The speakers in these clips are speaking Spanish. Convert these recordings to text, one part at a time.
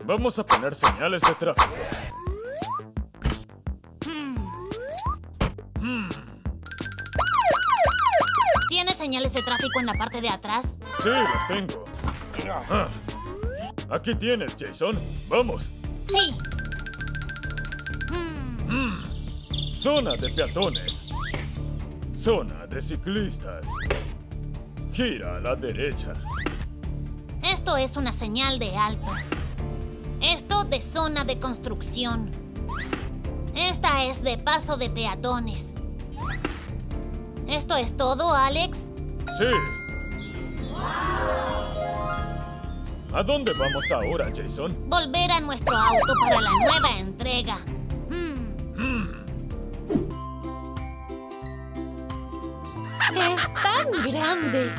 Vamos a poner señales de tráfico. ¿Tienes señales de tráfico en la parte de atrás? Sí, las tengo. Aquí tienes, Jason. Vamos. Sí. Zona de peatones. Zona de ciclistas. Gira a la derecha. Esto es una señal de alto. Esto de zona de construcción. Esta es de paso de peatones. ¿Esto es todo, Alex? Sí. ¿A dónde vamos ahora, Jason? Volver a nuestro auto para la nueva entrega. ¡Es tan grande!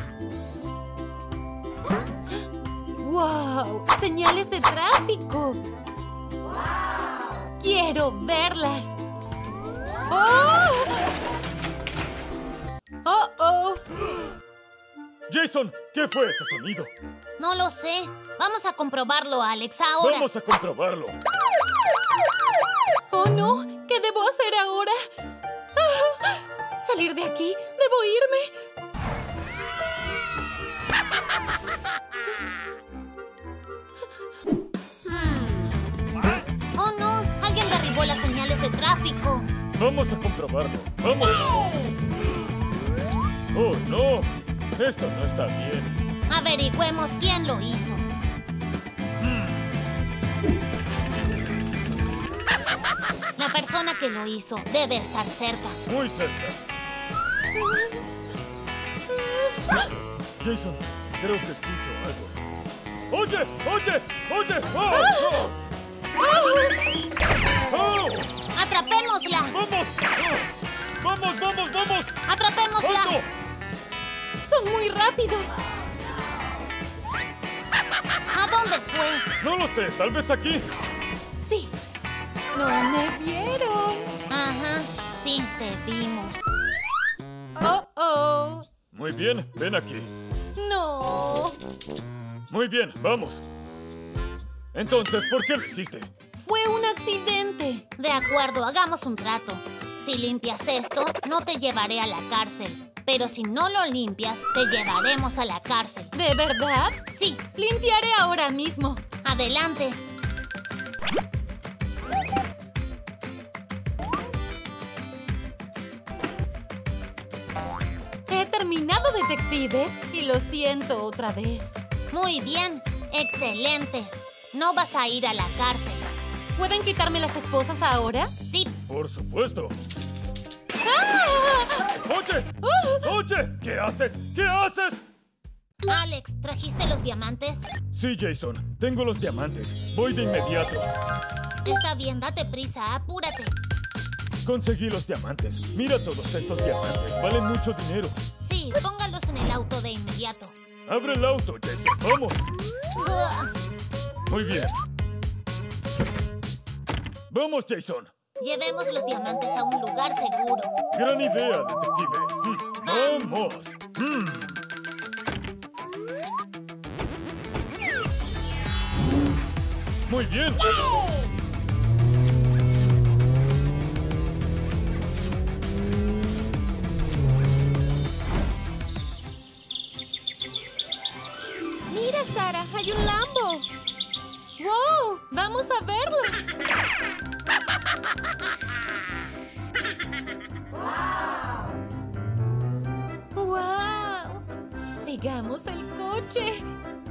¡Wow! ¡Señales de tráfico! ¡Quiero verlas! ¡Oh! ¡Oh, oh! Jason, ¿qué fue ese sonido? No lo sé. Vamos a comprobarlo, Alex, ahora. Vamos a comprobarlo. ¡Oh, no! ¿Qué debo hacer ahora? ¡Ah! ¿Salir de aquí? ¿Debo irme? ¡Oh, no! Alguien derribó las señales de tráfico. Vamos a comprobarlo. ¡Vamos! ¡Oh, no! Esto no está bien. Averigüemos quién lo hizo. La persona que lo hizo debe estar cerca. Muy cerca. Jason, creo que escucho algo. ¡Oye! ¡Oye! ¡Oye! ¡Oh! ¡Oh! ¡Oh! ¡Atrapémosla! ¡Vamos! ¡Oh! ¡Vamos, vamos, vamos! ¡Atrapémosla! ¡Alto! ¡Son muy rápidos! ¿A dónde fue? No lo sé, tal vez aquí. ¡Sí! ¡No me vieron! Ajá, sí, te vimos. ¡Oh, oh! Muy bien, ven aquí. ¡No! Muy bien, vamos. Entonces, ¿por qué lo hiciste? ¡Fue un accidente! De acuerdo, hagamos un trato. Si limpias esto, no te llevaré a la cárcel. Pero si no lo limpias, te llevaremos a la cárcel. ¿De verdad? Sí, Limpiaré ahora mismo. adelante. He terminado, detectives, y lo siento otra vez. Muy bien, excelente. No vas a ir a la cárcel. ¿Pueden quitarme las esposas ahora? Sí, Por supuesto. ¡Ah! ¡Oye! ¡Oye! ¿Qué haces? ¿Qué haces? Alex, ¿trajiste los diamantes? Sí, Jason. Tengo los diamantes. Voy de inmediato. Está bien, date prisa, apúrate. Conseguí los diamantes. Mira todos estos diamantes. Valen mucho dinero. Sí, póngalos en el auto de inmediato. Abre el auto, Jason. ¡Vamos! Muy bien. ¡Vamos, Jason! Llevemos los diamantes a un lugar seguro. Gran idea, detective. ¡Vamos! Muy bien. ¡Mira, Sara! ¡Hay un Lambo! ¡Wow! ¡Vamos a verlo! ¡Wow! ¡Sigamos el coche!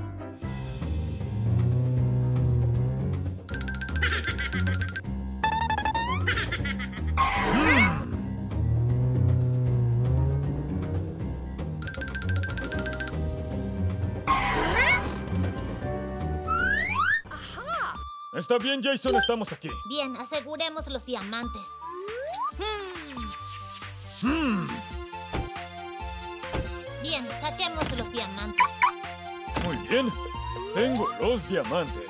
Está bien, Jason. Estamos aquí. Bien, aseguremos los diamantes. Bien, saquemos los diamantes. Muy bien. Tengo los diamantes.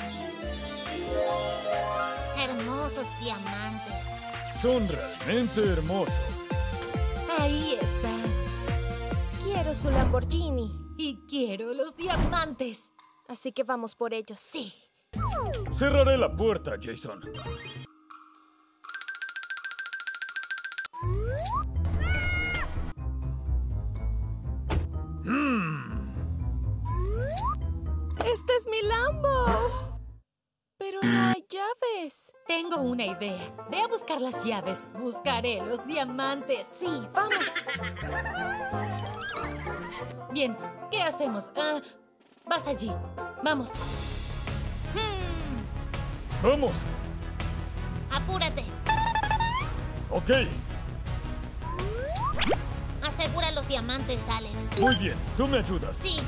Hermosos diamantes. Son realmente hermosos. Ahí está. Quiero su Lamborghini. Y quiero los diamantes. Así que vamos por ellos. Sí. Cerraré la puerta, Jason. ¡Este es mi Lambo! Pero no hay llaves. Tengo una idea. Ve a buscar las llaves. Buscaré los diamantes. Sí, vamos. Bien, ¿qué hacemos? Vas allí. Vamos. ¡Vamos! Apúrate. Ok, Asegura los diamantes, Alex. muy bien. Tú me ayudas. Sí.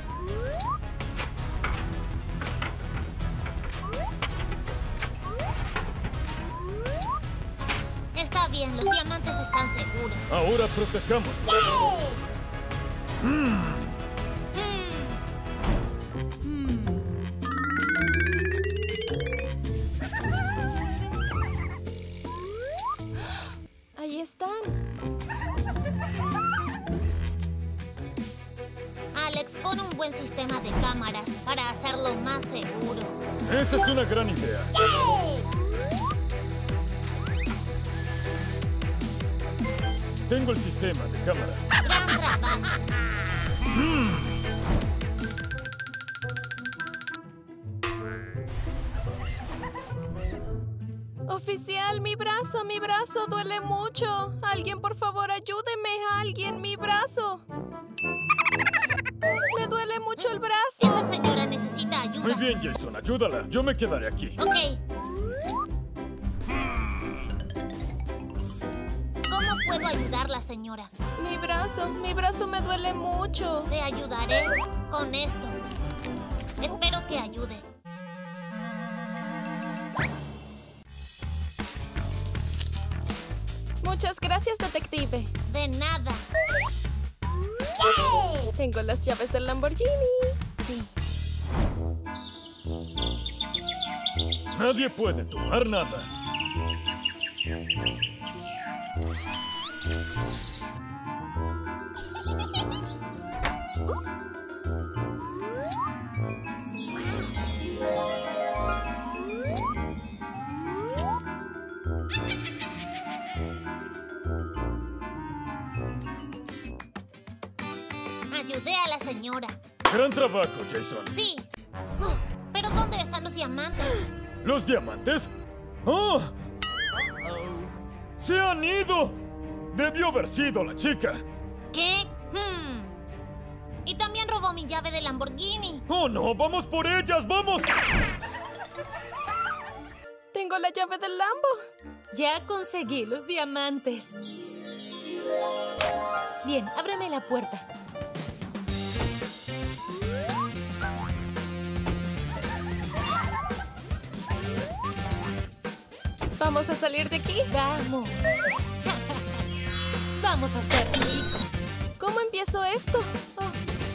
Está bien, los diamantes están seguros. Ahora protejamos. Ahí están. Alex, pon un buen sistema de cámaras para hacerlo más seguro. Esa es una gran idea. Tengo el sistema de cámara. Gran trabajo. Oficial, mi brazo duele mucho. Alguien, por favor, ayúdeme. Alguien, mi brazo. Me duele mucho el brazo. Esa señora necesita ayuda. Muy bien, Jason, ayúdala. Yo me quedaré aquí. Ok. ¿Cómo puedo ayudarla, señora? Mi brazo me duele mucho. Te ayudaré con esto. Espero que ayude. Muchas gracias, detective. De nada. Tengo las llaves del Lamborghini. Sí. Nadie puede tomar nada. Ayudé a la señora. Gran trabajo, Jason. Sí. ¿Pero dónde están los diamantes? ¿Los diamantes? ¡Oh! ¡Se han ido! Debió haber sido la chica. ¿Qué? Y también robó mi llave de Lamborghini. ¡Oh, no! ¡Vamos por ellas! ¡Vamos! Tengo la llave del Lambo. Ya conseguí los diamantes. Bien, ábreme la puerta. ¿Vamos a salir de aquí? Vamos. Vamos a ser ricos. ¿Cómo empiezo esto? Oh.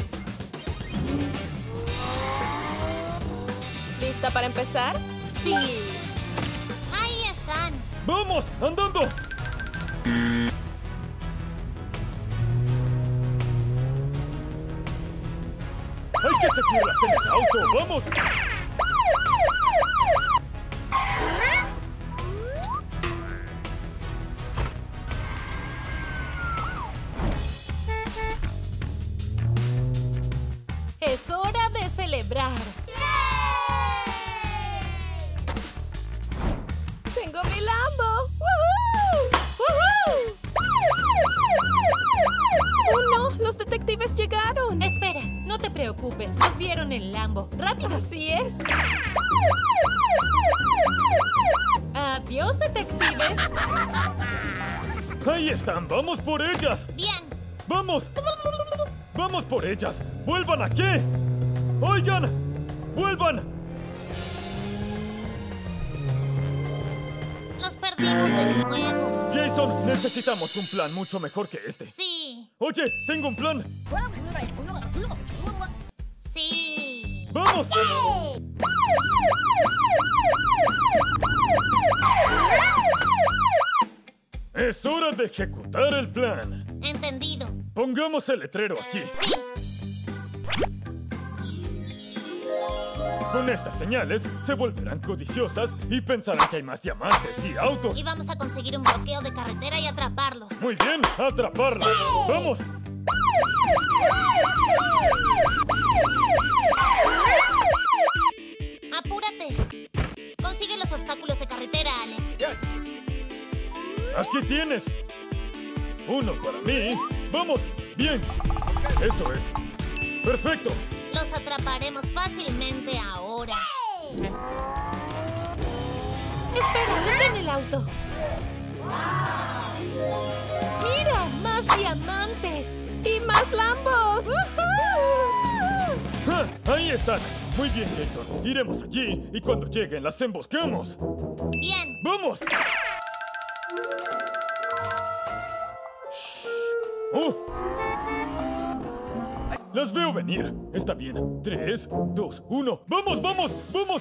¿Lista para empezar? Sí. Ahí están. ¡Vamos! ¡Andando! ¡Hay que seguirlas en el auto! ¡Vamos! Es hora de celebrar. ¡Tengo mi Lambo! ¡Woohoo! ¡Woohoo! ¡Oh, no! ¡Los detectives llegaron! Espera, no te preocupes. Nos dieron el Lambo. ¡Rápido! Así es. Adiós, detectives. ¡Ahí están! ¡Vamos por ellas! Bien. ¡Vamos! ¡Vamos por ellas! ¡Vuelvan aquí! ¡Oigan! ¡Vuelvan! Los perdimos de nuevo. Jason, necesitamos un plan mucho mejor que este. Sí. Oye, tengo un plan. Sí. ¡Vamos! Es hora de ejecutar el plan. Entendido. Pongamos el letrero aquí. Sí. Con estas señales se volverán codiciosas y pensarán que hay más diamantes y autos. Y vamos a conseguir un bloqueo de carretera y atraparlos. Muy bien, atraparla. ¡Vamos! ¡Apúrate! Consigue los obstáculos de carretera, Alex. Aquí tienes. Uno para mí. ¡Vamos! ¡Bien! Eso es. ¡Perfecto! Los atraparemos fácilmente ahora. Espera, detén el auto. ¡Mira! ¡Más diamantes! ¡Y más Lambos! ¡Ah! ¡Ahí están! Muy bien, Jason. Iremos allí y cuando lleguen las emboscamos. Bien. ¡Vamos! ¡Oh! Las veo venir. Está bien. 3, 2, 1. ¡Vamos, vamos, vamos!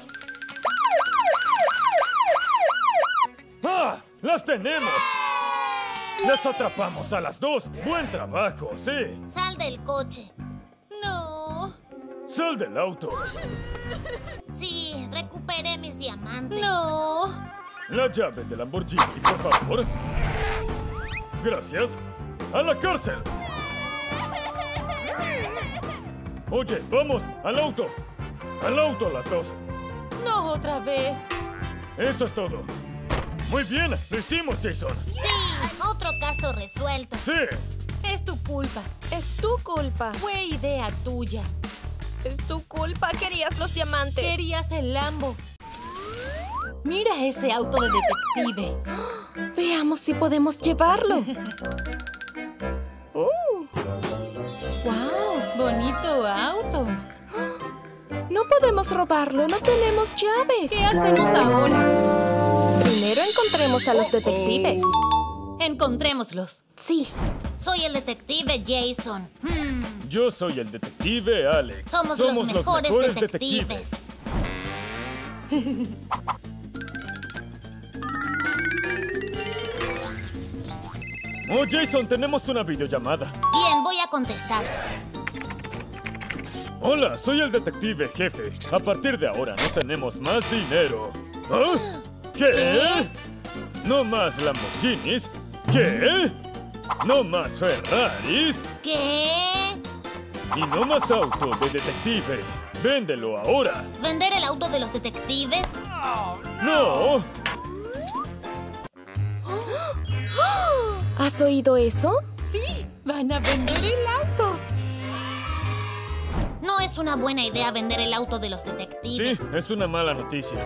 ¡Ah! ¡Las tenemos! ¡Las atrapamos a las dos! ¡Buen trabajo, sí! Sal del coche. No. ¡Sal del auto! Sí, recuperé mis diamantes. No. La llave del Lamborghini, por favor. Gracias. ¡A la cárcel! Oye, vamos, al auto. Al auto las dos. No otra vez. Eso es todo. Muy bien, lo hicimos, Jason. Sí, otro caso resuelto. Sí. Es tu culpa. Es tu culpa. Fue idea tuya. Es tu culpa. Querías los diamantes. Querías el Lambo. Mira ese auto de detective. Veamos si podemos llevarlo. ¡Wow! Bonito auto. No podemos robarlo. No tenemos llaves. ¿Qué hacemos ahora? Primero encontremos a los detectives. Encontrémoslos. Sí. Soy el detective Jason. Yo soy el detective Alex. Somos los mejores detectives. Oh, Jason, tenemos una videollamada. Bien, voy a contestar. Hola, soy el detective jefe. A partir de ahora no tenemos más dinero. ¿Ah? ¿Qué? ¿No más Lamborghinis? ¿Qué? ¿No más Ferraris? ¿Qué? Y no más auto de detective. Véndelo ahora. ¿Vender el auto de los detectives? ¡No! ¿Has oído eso? Sí, van a vender el auto. No es una buena idea vender el auto de los Sí, detectives. es una mala noticia.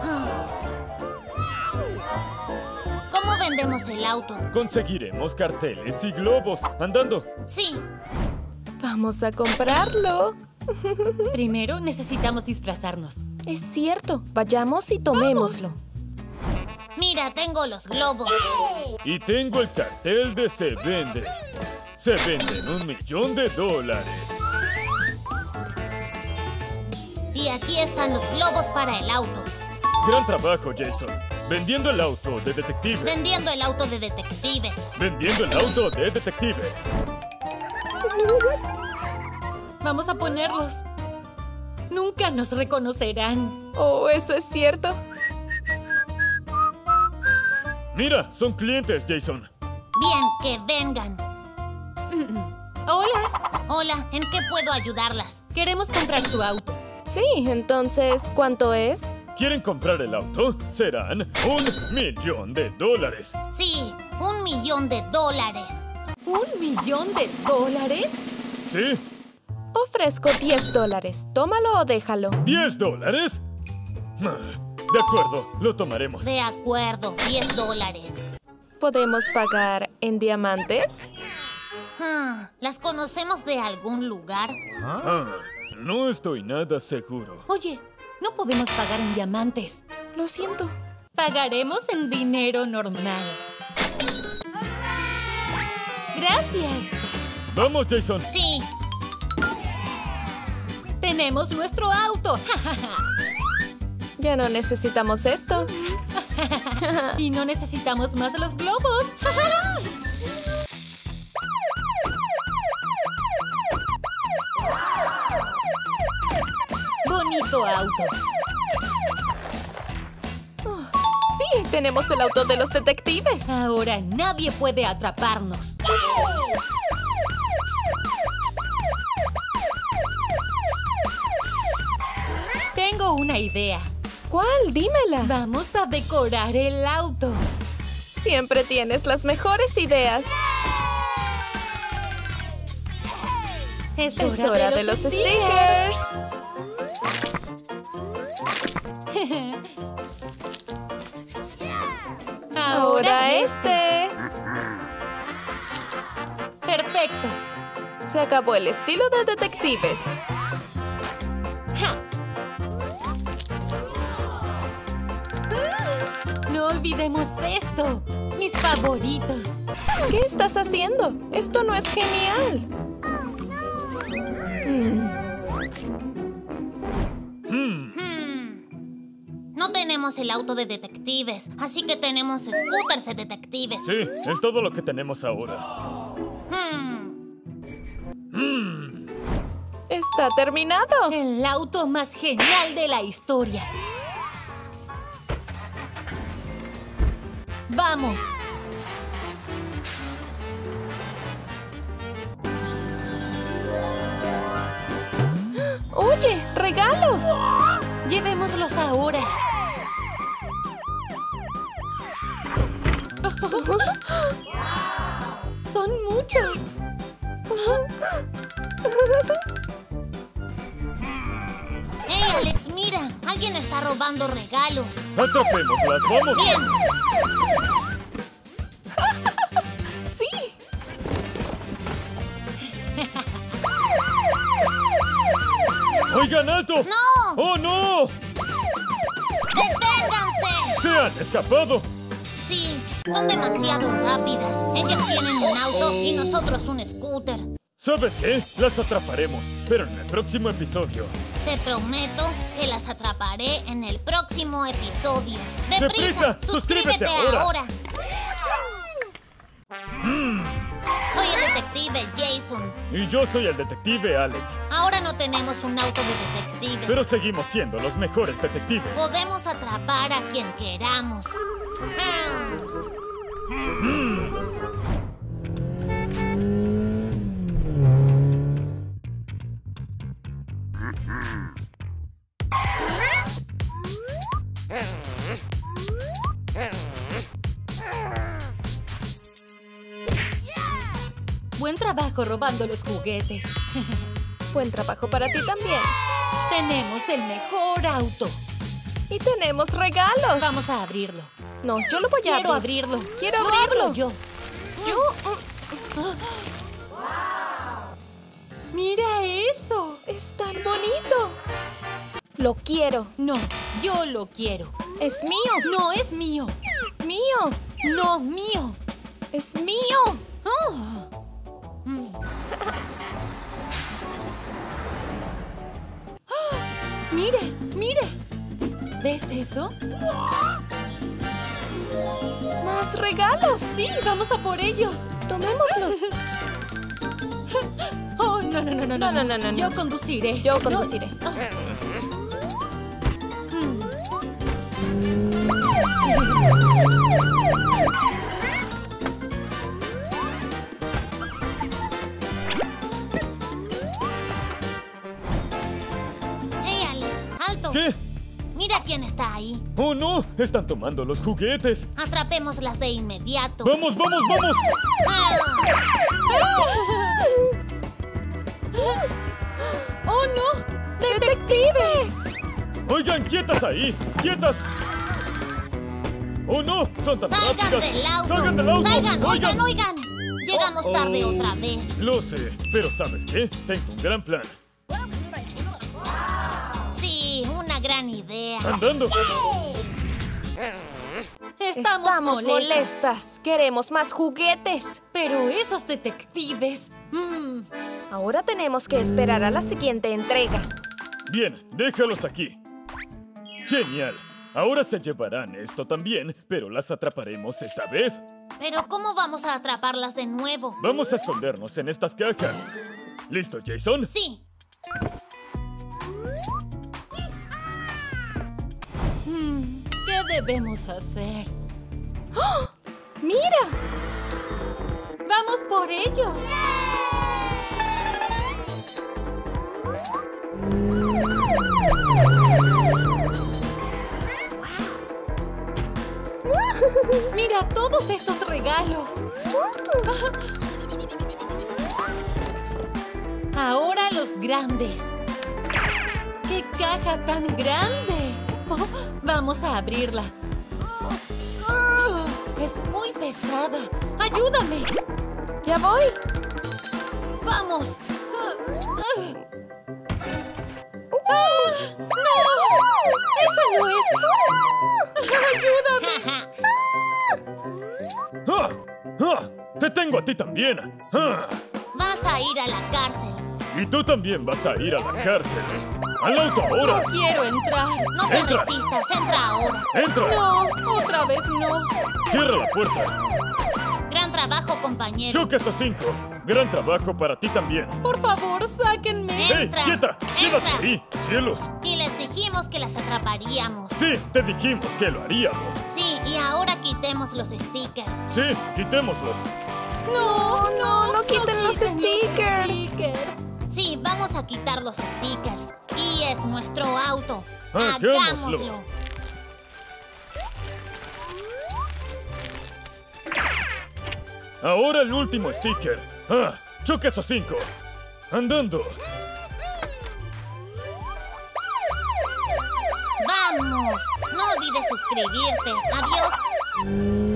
¿Cómo vendemos el auto? Conseguiremos carteles y globos andando. Sí, Vamos a comprarlo. Primero necesitamos disfrazarnos. Es cierto. Vayamos y tomémoslo. mira, tengo los globos. Y tengo el cartel de se vende. Se venden $1 millón. Y aquí están los globos para el auto. Gran trabajo, Jason. Vendiendo el auto de detective. Vendiendo el auto de detective. Vendiendo el auto de detective. Vamos a ponerlos. Nunca nos reconocerán. Oh, eso es cierto. Mira, son clientes, Jason. Bien, que vengan. Hola, Hola, ¿en qué puedo ayudarlas? queremos comprar su auto. Sí, entonces, ¿cuánto es? ¿Quieren comprar el auto? Serán $1 millón. Sí, $1 millón. ¿$1 millón? ¿Sí? Ofrezco $10. Tómalo o déjalo. ¿$10? De acuerdo, lo tomaremos. De acuerdo, $10. ¿Podemos pagar en diamantes? ¿Las conocemos de algún lugar? No estoy nada seguro. Oye, no podemos pagar en diamantes. Lo siento. Pagaremos en dinero normal. Gracias. ¡Vamos, Jason! Sí, Tenemos nuestro auto. Ya no necesitamos esto. Y no necesitamos más los globos. Bonito auto. tenemos el auto de los detectives. Ahora nadie puede atraparnos. Tengo una idea. ¿Cuál? Dímela. Vamos a decorar el auto. Siempre tienes las mejores ideas. Es hora de los stickers. Ahora este. Perfecto. Se acabó el estilo de detectives. ¡Ja! No olvidemos esto. Mis favoritos. ¿Qué estás haciendo? Esto no es genial. No tenemos el auto de detectives, así que tenemos scooters de detectives. Sí, es todo lo que tenemos ahora. Está terminado. El auto más genial de la historia. ¡Vamos! ¡Oye! ¡Regalos! Llevémoslos ahora. ¡Son muchos! ¡Hey, Alex, mira! Alguien está robando regalos. ¡Atrapémoslas! ¡Vamos! ¡Bien! ¡Sí! ¡Oigan, alto! ¡No! ¡Oh, no! ¡Deténganse! ¡Se han escapado! Sí, son demasiado rápidas. Ellas tienen un auto y nosotros un scooter. ¿Sabes qué? Las atraparemos, pero en el próximo episodio. Te prometo que las atraparé en el próximo episodio. ¡Deprisa! ¡Suscríbete ahora! Soy el detective Jason. Y yo soy el detective Alex. Ahora no tenemos un auto de detective. Pero seguimos siendo los mejores detectives. Podemos atrapar a quien queramos. Buen trabajo robando los juguetes. Buen trabajo para ti también. Tenemos el mejor auto. Y tenemos regalos. Vamos a abrirlo. No, yo lo voy a Quiero abrir. abrirlo. Quiero Lo abrirlo. abro yo. ¡Mira eso! Es tan bonito. Lo quiero. No, yo lo quiero. Es mío. No es mío. Mío. No, mío. Es mío. Oh. ¡Mire! ¡Mire! ¿Ves eso? ¡Más regalos! ¡Sí! ¡Vamos a por ellos! Tomémoslos. ¡Oh, no, no, no, no! No, no, no, no, no. Yo conduciré. Yo conduciré. Hey, Alex, alto. ¿Qué? Mira quién está ahí. ¡Oh, no! ¡Están tomando los juguetes! Atrapémoslas de inmediato. ¡Vamos, vamos, vamos! ¡Ah! ¡Oh, no! ¡Detectives! ¡Oigan, quietas ahí! ¡Quietas! ¡Oh, no! ¡Son tan ¡Salgan rápidas! del auto! ¡Salgan del auto! ¡Salgan! ¡Oigan, oigan! Llegamos tarde otra vez. Lo sé, pero ¿sabes qué? Tengo un gran plan. Sí, una gran idea. ¡Andando! Estamos molestas. Queremos más juguetes. Pero esos detectives... Ahora tenemos que esperar a la siguiente entrega. Bien, déjalos aquí. ¡Genial! Ahora se llevarán esto también, pero las atraparemos esta vez. Pero ¿cómo vamos a atraparlas de nuevo? Vamos a escondernos en estas cajas. ¿Listo, Jason? Sí. ¡Qué debemos hacer? ¡Oh! ¡Mira! ¡Vamos por ellos! ¡Mira todos estos regalos! Ahora los grandes. ¡Qué caja tan grande! Oh, vamos a abrirla. Es muy pesada. ¡Ayúdame! ¡Ya voy! ¡Vamos! ¡No! ¡Esa no es! ¡Ayúdame! ¡Ah! ¡Ah! ¡Te tengo a ti también! ¡Ah! Vas a ir a la cárcel. Y tú también vas a ir a la cárcel. ¡Al auto ahora! ¡No quiero entrar! No te Entra. resistas, entra ahora. ¡Entra! ¡No! ¡Otra vez no! ¡Cierra la puerta! Gran trabajo, compañero. ¡Choca hasta 5! ¡Gran trabajo para ti también! ¡Por favor, sáquenme! ¡Ey, Entra. quieta! ¡Quédate Entra. ahí! ¡Cielos! Y les dijimos que las atraparíamos. Sí, te dijimos que lo haríamos. Sí, y ahora quitemos los stickers. Sí, quitémoslos. ¡No! ¡No! ¡No quiten los stickers! Sí, vamos a quitar los stickers. Y es nuestro auto. Hagámoslo. Hagámoslo. Ahora el último sticker. ¡Ah! ¡Choca esos 5! ¡Andando! ¡Vamos! No olvides suscribirte. Adiós.